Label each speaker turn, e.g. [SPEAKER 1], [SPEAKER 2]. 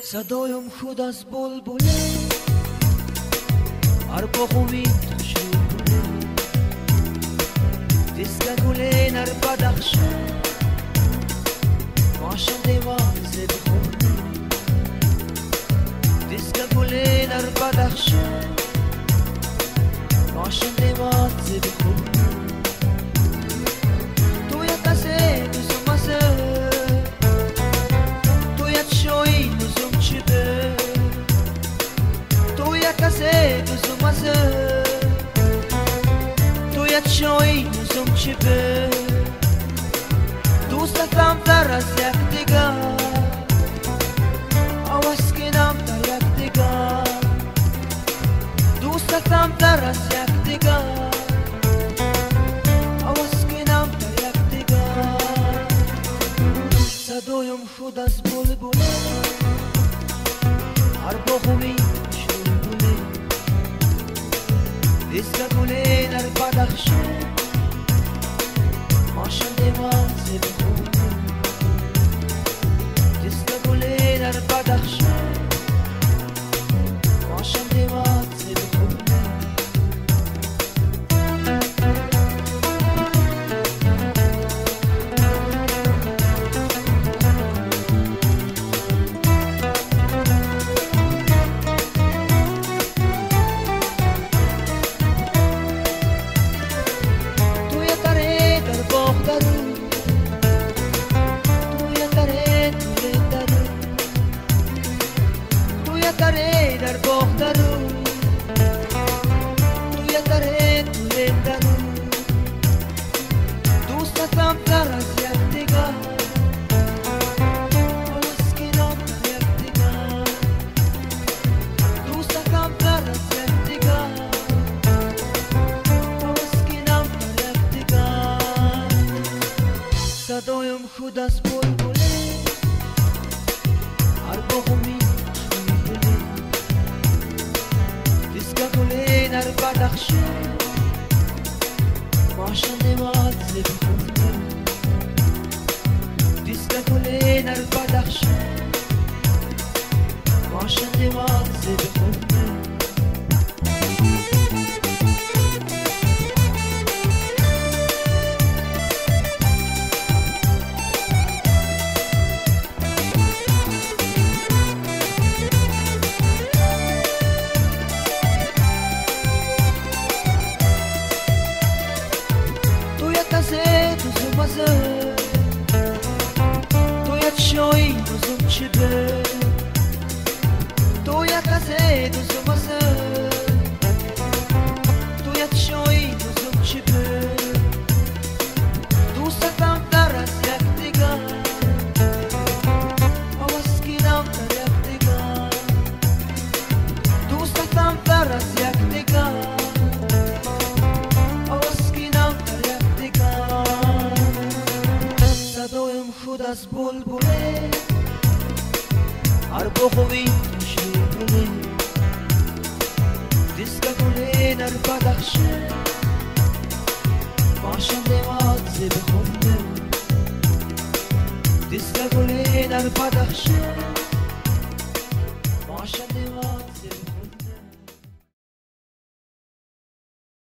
[SPEAKER 1] صدایم خود از بلبله هر باغومی تشویقونه دیسک گله نر بدخشه ماشن دیوازه بخونه دیسک گله نر بدخشه ماشن دیوازه بخونه تو یک کسی دوزمازه تو یک شوی دوزم چی به تو یک کسی دوزمازه تو یک شوی دوزم چی به دوستم در از یک دیگر آواز کنم در یک دیگر دوستم در از یک دیگر آواز کنم در یک دیگر صدایم خود از بلبله هر باغومی شلبله دیسک گله در بدخشه ماشن دیوازه بخونه دیسک گله در بدخشه ماشن دیوازه بخونه تره در باغ درو توی تره توی درو دوستم در از یک دیگر آواز کنم در یک دیگر دوستم در از یک دیگر آواز کنم در یک دیگر صدایم خود از بلبله هر باغومی در بدخشه ماشن دیوازه بخونه دیسک گله در بدخشه ماشن دیوازه بخونه تو یک شوی دوزم چی به تو یک کسی دوزمازه تو یک شوی دوزم چی به دوستم در از یک دیگر آواز کنم در یک دیگر دوستم در از یک دیگر آواز کنم در یک دیگر صدایم خود از بلبله هر باغومی شلبله دیسک گله در بدخشه ماشن دیوازه بخونه دیسک گله در بدخشه